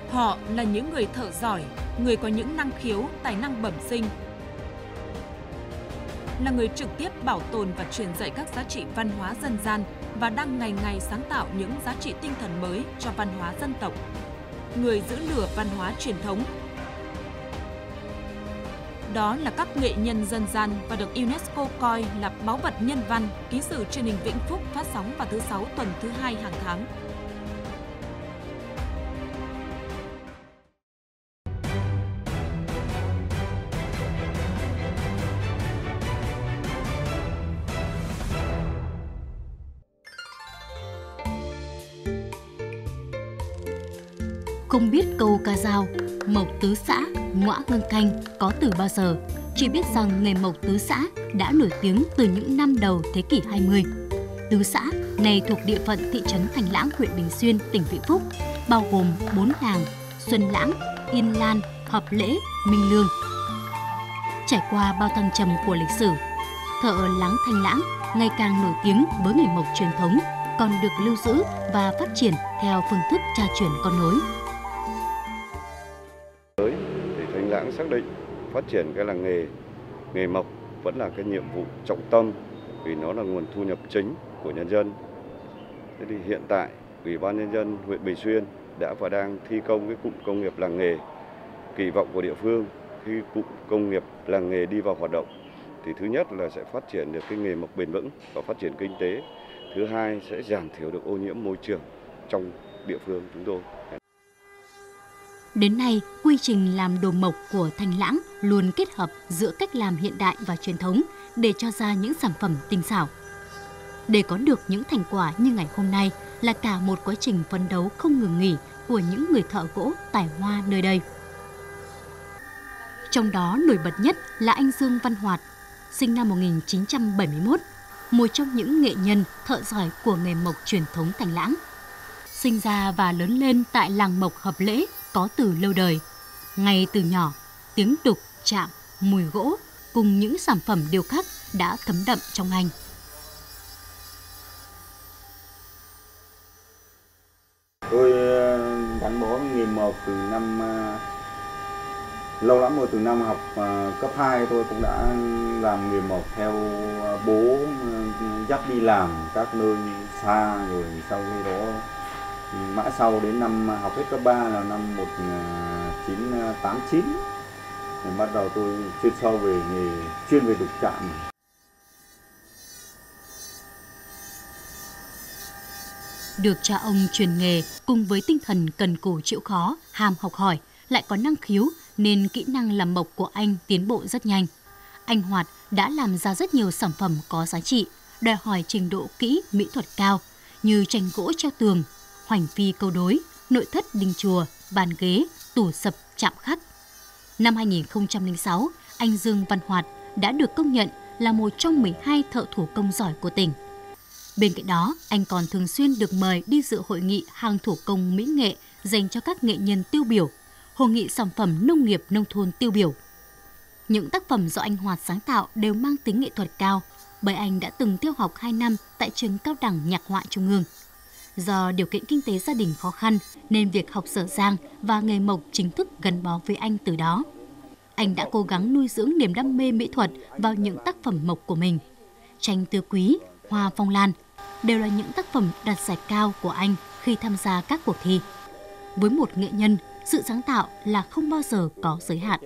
Họ là những người thợ giỏi, người có những năng khiếu, tài năng bẩm sinh, là người trực tiếp bảo tồn và truyền dạy các giá trị văn hóa dân gian và đang ngày ngày sáng tạo những giá trị tinh thần mới cho văn hóa dân tộc. Người giữ lửa văn hóa truyền thống. Đó là các nghệ nhân dân gian và được UNESCO coi là báu vật nhân văn. Ký sự truyền hình Vĩnh Phúc phát sóng vào thứ 6 tuần thứ 2 hàng tháng. Không biết câu ca dao mộc tứ xã, ngõa hương canh có từ bao giờ, chỉ biết rằng nghề mộc tứ xã đã nổi tiếng từ những năm đầu thế kỷ 20. Tứ xã này thuộc địa phận thị trấn Thành Lãng, huyện Bình Xuyên, tỉnh Vĩnh Phúc, bao gồm 4 làng: Xuân Lãng, Yên Lan, Hợp Lễ, Minh Lương. Trải qua bao thăng trầm của lịch sử, thợ láng Thành Lãng ngày càng nổi tiếng với nghề mộc truyền thống, còn được lưu giữ và phát triển theo phương thức cha truyền con nối. Thì Thành Lãng xác định phát triển cái làng nghề mộc vẫn là cái nhiệm vụ trọng tâm vì nó là nguồn thu nhập chính của nhân dân. Thế thì hiện tại Ủy ban Nhân dân huyện Bình Xuyên đã và đang thi công cái cụm công nghiệp làng nghề. Kỳ vọng của địa phương khi cụm công nghiệp làng nghề đi vào hoạt động thì thứ nhất là sẽ phát triển được cái nghề mộc bền vững và phát triển kinh tế. Thứ hai sẽ giảm thiểu được ô nhiễm môi trường trong địa phương chúng tôi. Đến nay, quy trình làm đồ mộc của Thành Lãng luôn kết hợp giữa cách làm hiện đại và truyền thống để cho ra những sản phẩm tinh xảo. Để có được những thành quả như ngày hôm nay là cả một quá trình phấn đấu không ngừng nghỉ của những người thợ gỗ tài hoa nơi đây. Trong đó nổi bật nhất là anh Dương Văn Hoạt, sinh năm 1971, một trong những nghệ nhân thợ giỏi của nghề mộc truyền thống Thành Lãng. Sinh ra và lớn lên tại làng mộc Hợp Lễ có từ lâu đời. Ngay từ nhỏ, tiếng đục, chạm, mùi gỗ cùng những sản phẩm điêu khắc đã thấm đậm trong anh. Tôi gắn bó nghề mộc từ năm lâu lắm rồi, từ năm học cấp 2 tôi cũng đã làm nghề mộc theo bố dắt đi làm các nơi xa, rồi sau khi đó mãi sau đến năm học hết cấp 3 là năm 1989 thì bắt đầu tôi chuyên sâu về nghề chuyên về đục chạm. Được cha ông truyền nghề cùng với tinh thần cần cù chịu khó, ham học hỏi, lại có năng khiếu nên kỹ năng làm mộc của anh tiến bộ rất nhanh. Anh Hoạt đã làm ra rất nhiều sản phẩm có giá trị, đòi hỏi trình độ kỹ mỹ thuật cao như tranh gỗ treo tường, hoành phi câu đối, nội thất đình chùa, bàn ghế, tủ sập chạm khắc. Năm 2006, anh Dương Văn Hoạt đã được công nhận là một trong 12 thợ thủ công giỏi của tỉnh. Bên cạnh đó, anh còn thường xuyên được mời đi dự hội nghị hàng thủ công mỹ nghệ dành cho các nghệ nhân tiêu biểu, hội nghị sản phẩm nông nghiệp nông thôn tiêu biểu. Những tác phẩm do anh Hoạt sáng tạo đều mang tính nghệ thuật cao, bởi anh đã từng theo học 2 năm tại trường cao đẳng nhạc họa Trung ương. Do điều kiện kinh tế gia đình khó khăn nên việc học dở dang và nghề mộc chính thức gắn bó với anh từ đó. Anh đã cố gắng nuôi dưỡng niềm đam mê mỹ thuật vào những tác phẩm mộc của mình. Tranh tứ quý, hoa phong lan đều là những tác phẩm đạt giải cao của anh khi tham gia các cuộc thi. Với một nghệ nhân, sự sáng tạo là không bao giờ có giới hạn.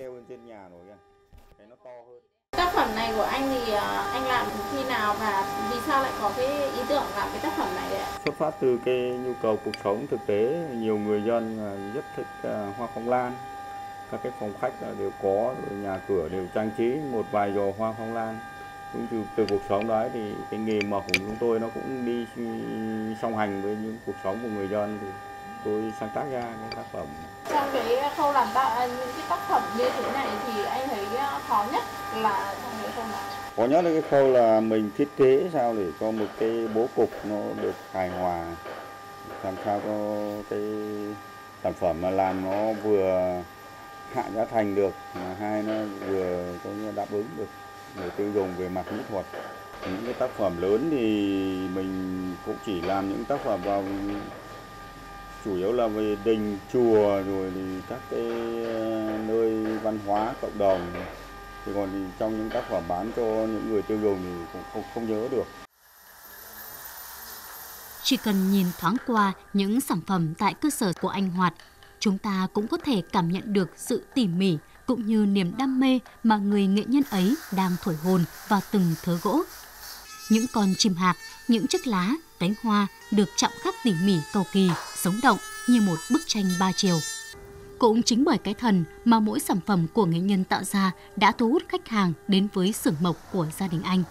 Tác phẩm này của anh thì anh làm khi nào và vì sao lại có cái ý tưởng làm cái tác phẩm này đấy ạ? Xuất phát từ cái nhu cầu cuộc sống thực tế, nhiều người dân rất thích hoa phong lan. Các cái phòng khách đều có, rồi nhà cửa đều trang trí một vài giò hoa phong lan. Cũng từ cuộc sống đấy thì cái nghề mộc của chúng tôi nó cũng đi song hành với những cuộc sống của người dân, thì tôi sáng tác ra cái tác phẩm. Trong cái khâu làm những cái tác phẩm như thế này thì anh thấy khó nhất là trong cái khâu nào? Khó nhất là cái khâu là mình thiết kế sao để cho một cái bố cục nó được hài hòa, làm sao có cái sản phẩm mà làm nó vừa hạ giá thành được, mà hai nó vừa có đáp ứng được người tiêu dùng về mặt mỹ thuật. Những cái tác phẩm lớn thì mình cũng chỉ làm những tác phẩm vào chủ yếu là về đình, chùa rồi thì các cái nơi văn hóa cộng đồng. Thì còn thì trong những tác phẩm bán cho những người tiêu dùng thì cũng không nhớ được. Chỉ cần nhìn thoáng qua những sản phẩm tại cơ sở của anh Hoạt, chúng ta cũng có thể cảm nhận được sự tỉ mỉ cũng như niềm đam mê mà người nghệ nhân ấy đang thổi hồn vào từng thớ gỗ. Những con chim hạc, những chiếc lá, cánh hoa được chạm khắc tỉ mỉ cầu kỳ, sống động như một bức tranh ba chiều. Cũng chính bởi cái thần mà mỗi sản phẩm của nghệ nhân tạo ra đã thu hút khách hàng đến với xưởng mộc của gia đình anh.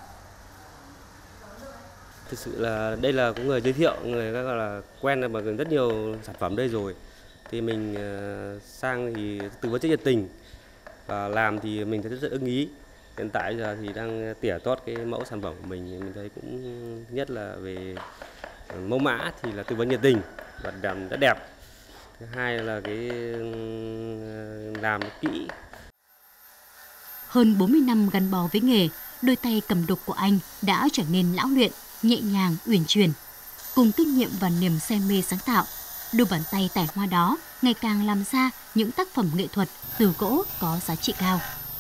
Thực sự là đây là có người giới thiệu, người gọi là quen bằng rất nhiều sản phẩm đây rồi. Thì mình sang thì tư vấn rất nhiệt tình và làm thì mình thấy rất ưng ý. Hiện tại giờ thì đang tỉa tót cái mẫu sản phẩm của mình thấy cũng nhất là về mẫu mã thì là tư vấn nhiệt tình và làm rất đẹp. Thứ hai là cái làm kỹ. Hơn 40 năm gắn bó với nghề, đôi tay cầm đục của anh đã trở nên lão luyện, nhẹ nhàng, uyển chuyển. Cùng kinh nghiệm và niềm say mê sáng tạo, đôi bàn tay tải hoa đó ngày càng làm ra những tác phẩm nghệ thuật từ gỗ có giá trị cao.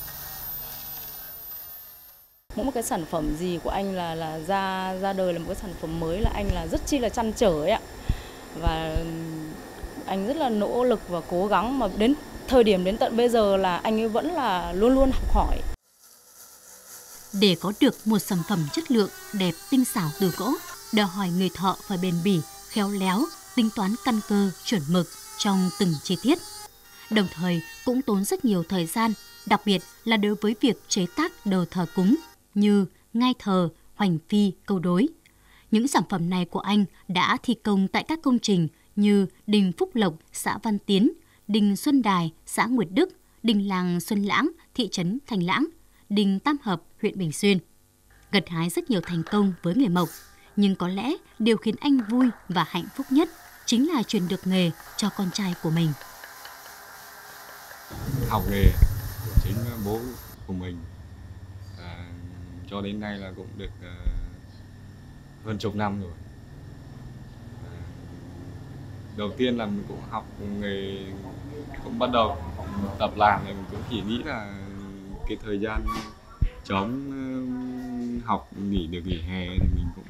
Mỗi một cái sản phẩm gì của anh là ra đời là một cái sản phẩm mới là anh là rất chi là trăn trở ấy ạ. Và anh rất là nỗ lực và cố gắng mà đến thời điểm đến tận bây giờ là anh ấy vẫn là luôn luôn học hỏi. Để có được một sản phẩm chất lượng, đẹp, tinh xảo từ gỗ, đòi hỏi người thợ phải bền bỉ, khéo léo, tính toán căn cơ, chuẩn mực trong từng chi tiết. Đồng thời cũng tốn rất nhiều thời gian, đặc biệt là đối với việc chế tác đồ thờ cúng như ngai thờ, hoành phi, câu đối. Những sản phẩm này của anh đã thi công tại các công trình như đình Phúc Lộc, xã Văn Tiến, đình Xuân Đài, xã Nguyệt Đức, đình làng Xuân Lãng, thị trấn Thành Lãng, đình Tam Hợp, huyện Bình Xuyên. Gặt hái rất nhiều thành công với nghề mộc, nhưng có lẽ điều khiến anh vui và hạnh phúc nhất chính là truyền được nghề cho con trai của mình. Học nghề của chính bố của mình cho đến nay là cũng được hơn chục năm rồi. Đầu tiên là mình cũng học nghề, cũng bắt đầu tập làm thì mình cũng chỉ nghĩ là cái thời gian trống học được nghỉ hè thì mình cũng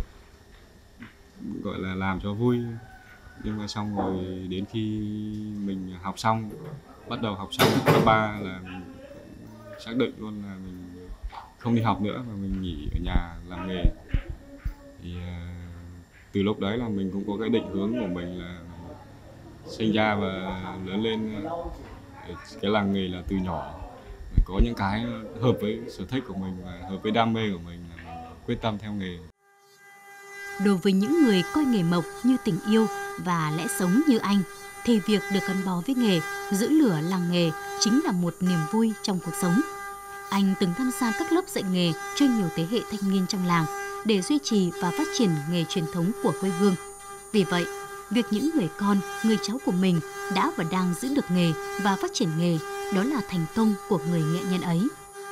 gọi là làm cho vui. Nhưng mà xong rồi đến khi mình học xong, bắt đầu học xong cấp 3 là mình xác định luôn là mình không đi học nữa mà mình nghỉ ở nhà làm nghề. Thì từ lúc đấy là mình cũng có cái định hướng của mình là sinh ra và lớn lên cái làng nghề là từ nhỏ. Có những cái hợp với sở thích của mình và hợp với đam mê của mình là mình quyết tâm theo nghề. Đối với những người coi nghề mộc như tình yêu và lẽ sống như anh, thì việc được gắn bó với nghề, giữ lửa làng nghề chính là một niềm vui trong cuộc sống. Anh từng tham gia các lớp dạy nghề cho nhiều thế hệ thanh niên trong làng để duy trì và phát triển nghề truyền thống của quê hương. Vì vậy, việc những người con, người cháu của mình đã và đang giữ được nghề và phát triển nghề, đó là thành công của người nghệ nhân ấy.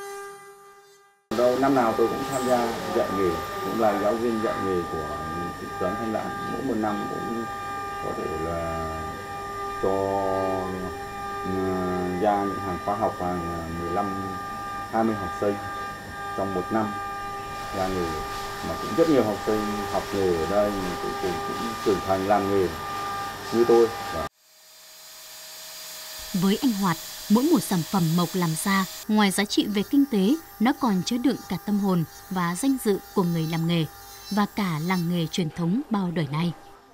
Năm nào tôi cũng tham gia dạy nghề, cũng là giáo viên dạy nghề của thị trấn Thanh Lãng. Mỗi một năm cũng có thể là cho ra những hàng khóa học hàng 15-20 học sinh trong một năm ra nghề, mà cũng rất nhiều học sinh học nghề ở đây cuối cùng cũng trưởng thành làm nghề như tôi. Với anh Hoạt, mỗi một sản phẩm mộc làm ra, ngoài giá trị về kinh tế, nó còn chứa đựng cả tâm hồn và danh dự của người làm nghề và cả làng nghề truyền thống bao đời nay.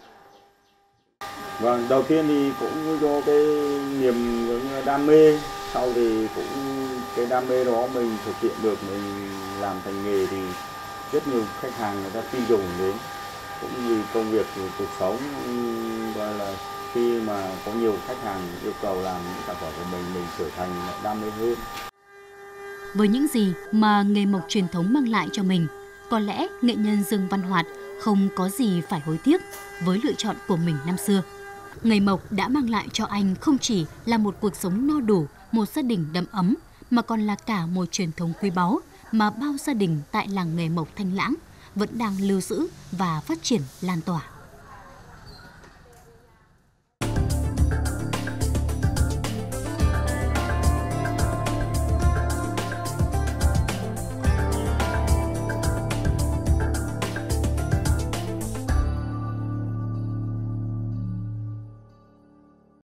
Vâng, đầu tiên thì cũng do cái niềm đam mê, sau thì cũng cái đam mê đó mình thực hiện được, mình làm thành nghề thì rất nhiều khách hàng người ta tin dùng đến, cũng vì công việc cuộc sống, gọi là khi mà có nhiều khách hàng yêu cầu làm những sản phẩm của mình trở thành đam mê hơn. Với những gì mà nghề mộc truyền thống mang lại cho mình, có lẽ nghệ nhân Dương Văn Hoạt không có gì phải hối tiếc với lựa chọn của mình năm xưa. Nghề mộc đã mang lại cho anh không chỉ là một cuộc sống no đủ, một gia đình đầm ấm, mà còn là cả một truyền thống quý báu mà bao gia đình tại làng nghề mộc Thanh Lãng vẫn đang lưu giữ và phát triển lan tỏa.